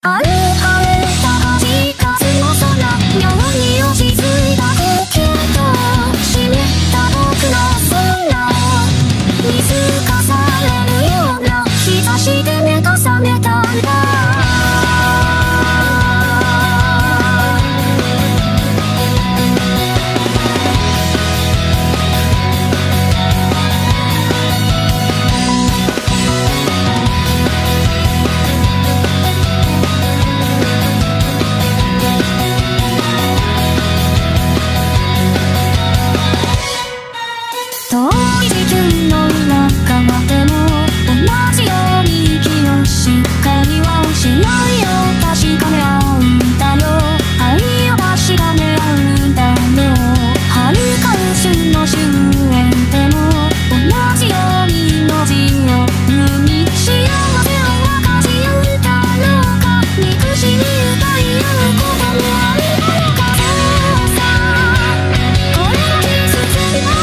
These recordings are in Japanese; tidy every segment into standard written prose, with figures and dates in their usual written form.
晴れた8月の空、妙に落ち着いた空気と湿った僕の空を見透かされるような日差しで目が覚めたんだ。遠い地球の裏側でも同じように息をしっかりはしないよ。確かめ合うんだよ。愛を確かめ合うんだよ。遥か薄の終焉でも同じように命を生み幸せを分かち合うんだろうか。憎しみ歌い合うこともあるだろうか。そうさこれが季節だ。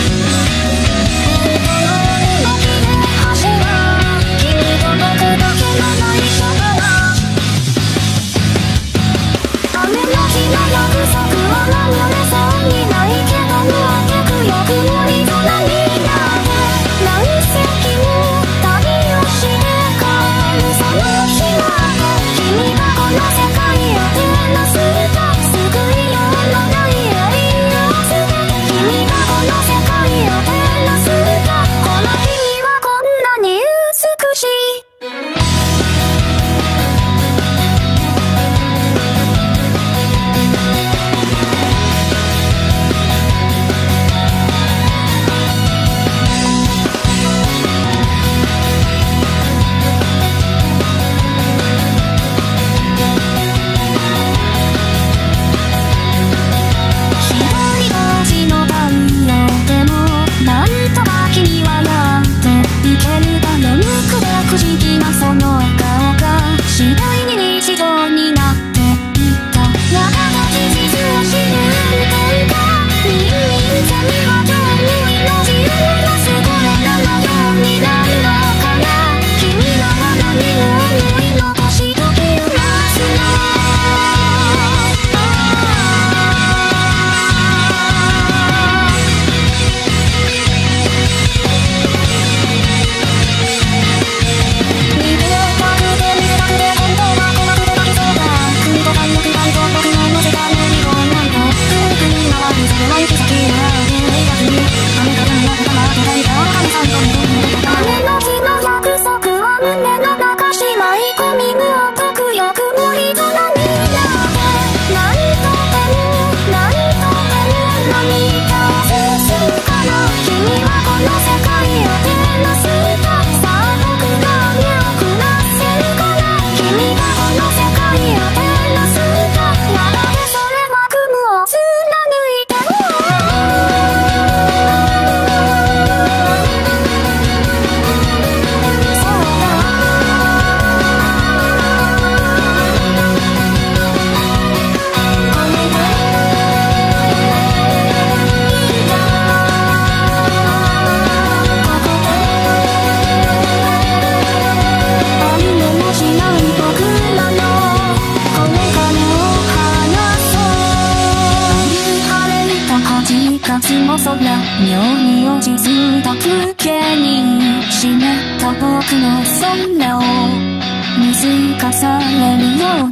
空、妙に落ち着いた風景に湿った僕の空を見透かされるよ